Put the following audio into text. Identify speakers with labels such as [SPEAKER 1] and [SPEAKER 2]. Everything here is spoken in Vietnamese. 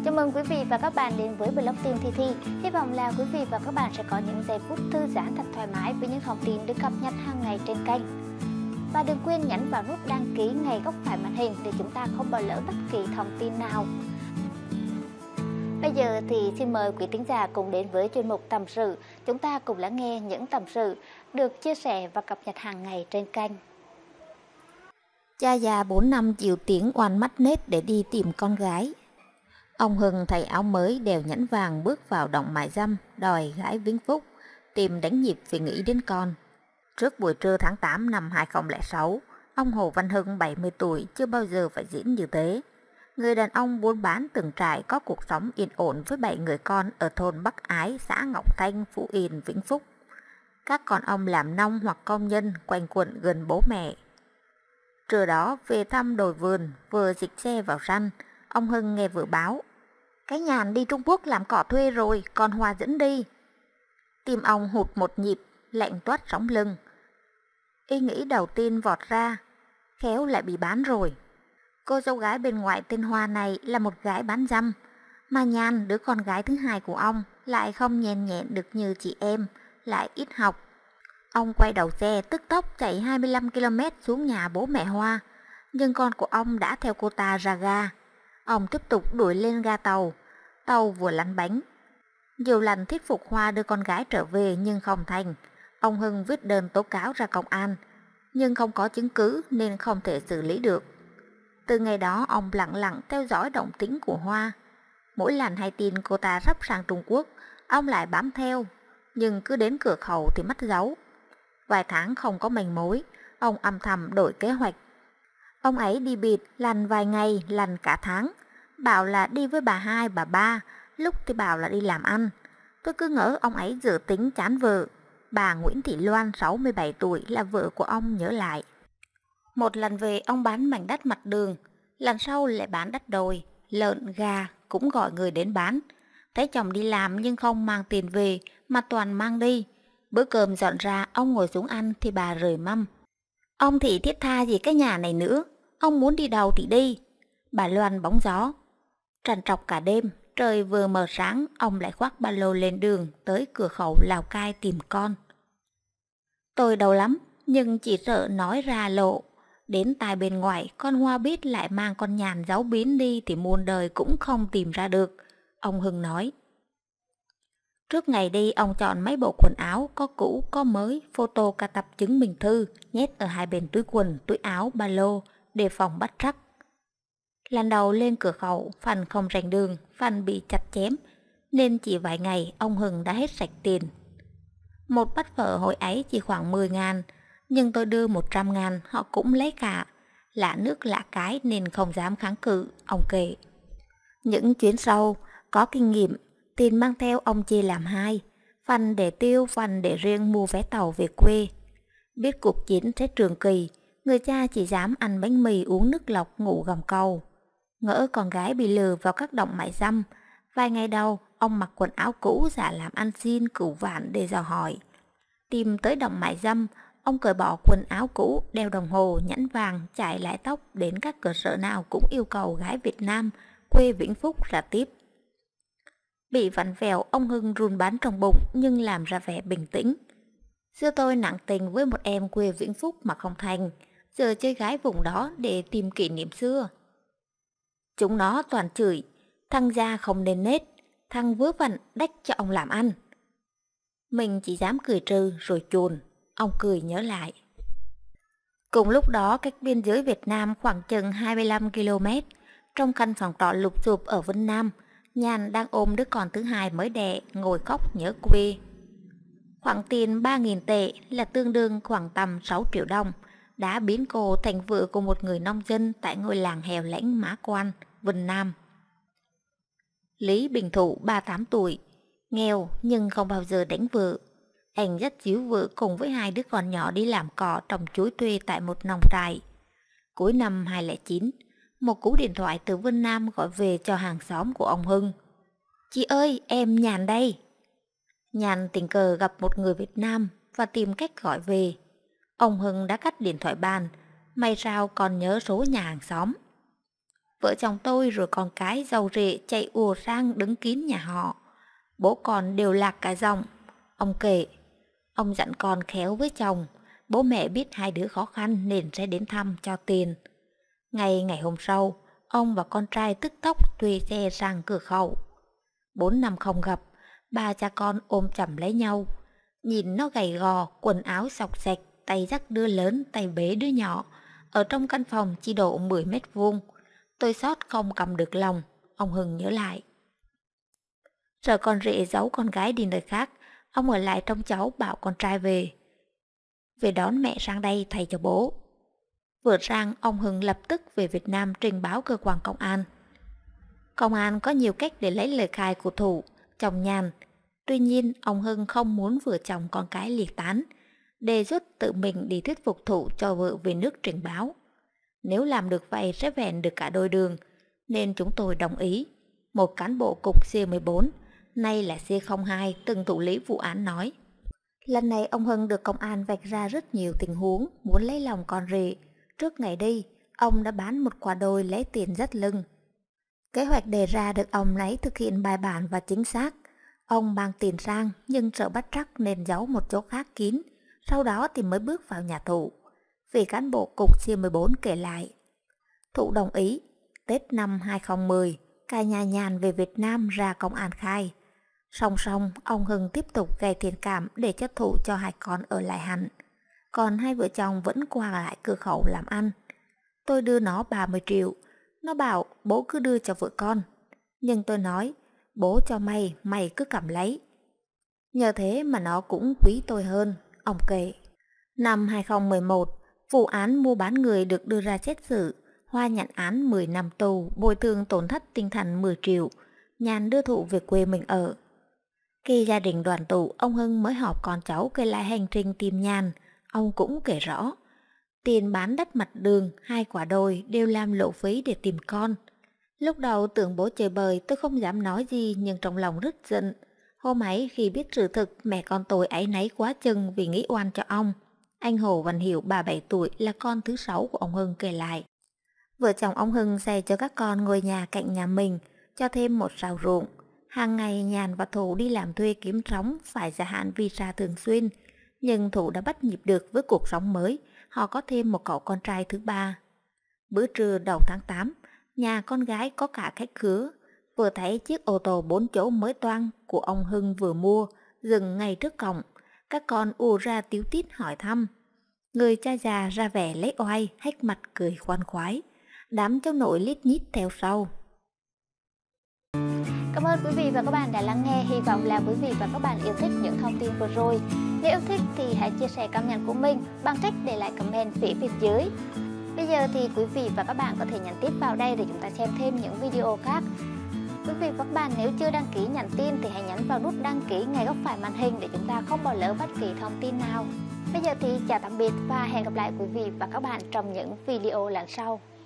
[SPEAKER 1] Chào mừng quý vị và các bạn đến với blog tin Thi Thi. Hy vọng là quý vị và các bạn sẽ có những giây phút thư giãn thật thoải mái với những thông tin được cập nhật hàng ngày trên kênh. Và đừng quên nhấn vào nút đăng ký ngay góc phải màn hình để chúng ta không bỏ lỡ bất kỳ thông tin nào. Bây giờ thì xin mời quý thính giả cùng đến với chuyên mục tâm sự. Chúng ta cùng lắng nghe những tâm sự được chia sẻ và cập nhật hàng ngày trên kênh.
[SPEAKER 2] Cha già 4 năm chịu tiếng oan mắt nết để đi tìm con gái. Ông Hưng thay áo mới đeo nhẫn vàng bước vào động mại dâm đòi gái Vĩnh Phúc, tìm đánh nhịp vì nghĩ đến con. Trước buổi trưa tháng 8 năm 2006, ông Hồ Văn Hưng 70 tuổi chưa bao giờ phải diễn như thế. Người đàn ông buôn bán từng trải có cuộc sống yên ổn với 7 người con ở thôn Bắc Ái, xã Ngọc Thanh, Phú Yên, Vĩnh Phúc. Các con ông làm nông hoặc công nhân quanh quẩn gần bố mẹ. Trưa đó về thăm đồi vườn, vừa dịch xe vào săn, ông Hưng nghe vợ báo: "Cái Nhàn đi Trung Quốc làm cỏ thuê rồi, con Hoa dẫn đi." Tim ông hụt một nhịp, lạnh toát sống lưng. Ý nghĩ đầu tiên vọt ra, khéo lại bị bán rồi. Cô dâu gái bên ngoài tên Hoa này là một gái bán dâm, mà Nhàn, đứa con gái thứ hai của ông, lại không nhèn nhẹn được như chị em, lại ít học. Ông quay đầu xe tức tốc chạy 25 km xuống nhà bố mẹ Hoa, nhưng con của ông đã theo cô ta ra ga. Ông tiếp tục đuổi lên ga tàu. Tàu vừa lăn bánh. Nhiều lần thuyết phục Hoa đưa con gái trở về nhưng không thành. Ông Hưng viết đơn tố cáo ra công an, nhưng không có chứng cứ nên không thể xử lý được. Từ ngày đó ông lặng lặng theo dõi động tĩnh của Hoa. Mỗi lần hay tin cô ta sắp sang Trung Quốc, ông lại bám theo, nhưng cứ đến cửa khẩu thì mất dấu. Vài tháng không có manh mối, ông âm thầm đổi kế hoạch. Ông ấy đi biệt, lần vài ngày, lần cả tháng. Bảo là đi với bà hai, bà ba, lúc thì bảo là đi làm ăn. Tôi cứ ngỡ ông ấy dự tính chán vợ. Bà Nguyễn Thị Loan, 67 tuổi, là vợ của ông nhớ lại. Một lần về ông bán mảnh đất mặt đường, lần sau lại bán đất đồi, lợn, gà cũng gọi người đến bán. Thấy chồng đi làm nhưng không mang tiền về mà toàn mang đi. Bữa cơm dọn ra, ông ngồi xuống ăn thì bà rời mâm. "Ông thì thiết tha gì cái nhà này nữa, ông muốn đi đâu thì đi." Bà Loan bóng gió. Trằn trọc cả đêm, trời vừa mờ sáng, ông lại khoác ba lô lên đường tới cửa khẩu Lào Cai tìm con. Tôi đau lắm, nhưng chỉ sợ nói ra lộ. Đến tai bên ngoài, con Hoa biết lại mang con Nhàn giấu biến đi thì muôn đời cũng không tìm ra được, ông Hưng nói. Trước ngày đi, ông chọn mấy bộ quần áo, có cũ, có mới, photo cả tập chứng minh thư, nhét ở hai bên túi quần, túi áo, ba lô, đề phòng bắt rắc. Lần đầu lên cửa khẩu, phần không rành đường, phần bị chặt chém, nên chỉ vài ngày ông Hưng đã hết sạch tiền. Một bát phở hồi ấy chỉ khoảng 10.000, nhưng tôi đưa 100.000, họ cũng lấy cả. Lạ nước lạ cái nên không dám kháng cự, ông kể. Những chuyến sau, có kinh nghiệm, tiền mang theo ông chia làm hai, phần để tiêu, phần để riêng mua vé tàu về quê. Biết cuộc chiến sẽ trường kỳ, người cha chỉ dám ăn bánh mì, uống nước lọc, ngủ gầm cầu. Ngỡ con gái bị lừa vào các động mại dâm. Vài ngày đầu, ông mặc quần áo cũ giả làm ăn xin cửu vạn để dò hỏi. Tìm tới động mại dâm, ông cởi bỏ quần áo cũ, đeo đồng hồ, nhẫn vàng, chải lại tóc, đến các cơ sở nào cũng yêu cầu gái Việt Nam, quê Vĩnh Phúc ra tiếp. Bị vặn vẹo, ông Hưng run bắn trong bụng nhưng làm ra vẻ bình tĩnh. Xưa tôi nặng tình với một em quê Vĩnh Phúc mà không thành, giờ chơi gái vùng đó để tìm kỷ niệm xưa. Chúng nó toàn chửi, thằng gia không nên nết, thằng vớ vẩn đách cho ông làm ăn. Mình chỉ dám cười trừ rồi chồn, ông cười nhớ lại. Cùng lúc đó, cách biên giới Việt Nam khoảng chừng 25 km, trong căn phòng trọ lụp xụp ở Vân Nam, Nhàn đang ôm đứa con thứ hai mới đẻ, ngồi khóc nhớ quê. Khoản tiền 3.000 tệ là tương đương khoảng tầm 6 triệu đồng, đã biến cô thành vợ của một người nông dân tại ngôi làng hẻo lánh Mã Quan, Vân Nam. Lý Bình Thụ 38 tuổi, nghèo nhưng không bao giờ đánh vợ. Anh dắt díu vợ cùng với hai đứa con nhỏ đi làm cỏ trồng chuối thuê tại một nông trại. Cuối năm 2009, một cú điện thoại từ Vân Nam gọi về cho hàng xóm của ông Hưng. "Chị ơi, em Nhàn đây." Nhàn tình cờ gặp một người Việt Nam và tìm cách gọi về. Ông Hưng đã cắt điện thoại bàn, may sao còn nhớ số nhà hàng xóm. Vợ chồng tôi rồi con cái giàu rể chạy ùa sang đứng kín nhà họ. Bố con đều lạc cả dòng. Ông kể, ông dặn con khéo với chồng. Bố mẹ biết hai đứa khó khăn nên sẽ đến thăm cho tiền. Ngày hôm sau, ông và con trai tức tốc thuê xe sang cửa khẩu. 4 năm không gặp, ba cha con ôm chầm lấy nhau. Nhìn nó gầy gò, quần áo xộc xệch, tay dắt đứa lớn, tay bế đứa nhỏ. Ở trong căn phòng chỉ độ 10 mét vuông. Tôi xót không cầm được lòng, ông Hưng nhớ lại. Sợ con rể giấu con gái đi nơi khác, ông ở lại trông cháu bảo con trai về đón mẹ sang đây thay cho bố. Vừa sang, ông Hưng lập tức về Việt Nam trình báo cơ quan công an. Công an có nhiều cách để lấy lời khai của Thủ, chồng Nhàn. Tuy nhiên, ông Hưng không muốn vợ chồng con cái ly tán, đề xuất tự mình đi thuyết phục Thủ cho vợ về nước trình báo. Nếu làm được vậy sẽ vẹn được cả đôi đường, nên chúng tôi đồng ý. Một cán bộ cục C14, nay là C02, từng thụ lý vụ án nói. Lần này ông Hưng được công an vạch ra rất nhiều tình huống muốn lấy lòng con rể. Trước ngày đi, ông đã bán một quả đồi lấy tiền dắt lưng. Kế hoạch đề ra được ông ấy thực hiện bài bản và chính xác. Ông mang tiền sang nhưng sợ bắt trắc nên giấu một chỗ khác kín, sau đó thì mới bước vào nhà Thủ. Vị cán bộ cục C14 kể lại. Thủ đồng ý, Tết năm 2010, cả nhà Nhàn về Việt Nam ra công an khai. Song song, ông Hưng tiếp tục gây thiện cảm để cho Thủ cho hai con ở lại hẳn. Còn hai vợ chồng vẫn qua lại cửa khẩu làm ăn. Tôi đưa nó 30 triệu. Nó bảo bố cứ đưa cho vợ con. Nhưng tôi nói, bố cho mày, mày cứ cầm lấy. Nhờ thế mà nó cũng quý tôi hơn, ông kể. Năm 2011, vụ án mua bán người được đưa ra xét xử. Hoa nhận án 10 năm tù, bồi thường tổn thất tinh thần 10 triệu. Nhàn đưa Thủ về quê mình ở. Khi gia đình đoàn tụ, ông Hưng mới họp con cháu kể lại hành trình tìm Nhàn. Ông cũng kể rõ. Tiền bán đất mặt đường, 2 quả đồi đều làm lộ phí để tìm con. Lúc đầu tưởng bố chơi bời, tôi không dám nói gì nhưng trong lòng rất giận. Hôm ấy khi biết sự thực, mẹ con tôi áy náy quá chừng vì nghĩ oan cho ông. Anh Hồ Văn Hiểu 37 tuổi là con thứ 6 của ông Hưng kể lại. Vợ chồng ông Hưng xây cho các con ngôi nhà cạnh nhà mình, cho thêm một sào ruộng. Hàng ngày Nhàn và Thủ đi làm thuê kiếm sống, phải gia hạn visa thường xuyên. Nhưng Thủ đã bắt nhịp được với cuộc sống mới, họ có thêm một cậu con trai thứ 3. Bữa trưa đầu tháng 8, nhà con gái có cả khách khứa. Vừa thấy chiếc ô tô 4 chỗ mới toang của ông Hưng vừa mua, dừng ngay trước cổng. Các con ùa ra tíu tít hỏi thăm. Người cha già ra vẻ lấy oai, hách mặt cười khoan khoái. Đám cháu nội lít nhít theo sau.
[SPEAKER 1] Cảm ơn quý vị và các bạn đã lắng nghe. Hy vọng là quý vị và các bạn yêu thích những thông tin vừa rồi. Nếu yêu thích thì hãy chia sẻ cảm nhận của mình bằng cách để lại comment phía bên dưới. Bây giờ thì quý vị và các bạn có thể nhấn tiếp vào đây để chúng ta xem thêm những video khác. Quý vị và các bạn nếu chưa đăng ký nhận tin thì hãy nhấn vào nút đăng ký ngay góc phải màn hình để chúng ta không bỏ lỡ bất kỳ thông tin nào. Bây giờ thì chào tạm biệt và hẹn gặp lại quý vị và các bạn trong những video lần sau.